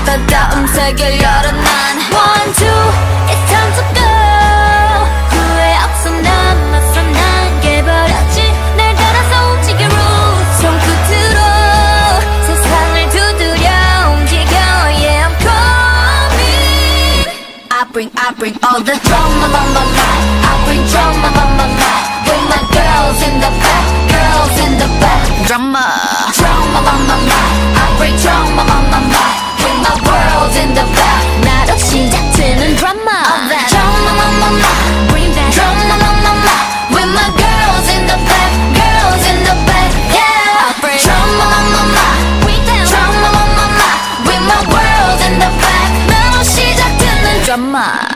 더 다음 세계를 열어 난 One, two, it's time to go. 후회 없어 남았어 난 깨버렸지 날 따라서 움직여 roots 손끝으로 세상을 두드려 움직여 Yeah, I'm coming. I bring all the drama on my mind. I bring drama on my mind. With my girls in the back, girls in the back. Drama on my mind. I bring drama on my mind. With my world in the back. 나로 시작되는 drama. Drama on my mind. Bring that drama on my mind. With my girls in the back, girls in the back. Yeah. I bring drama on my mind. Bring that drama on my mind. With my world in the back. 나로 시작되는 drama.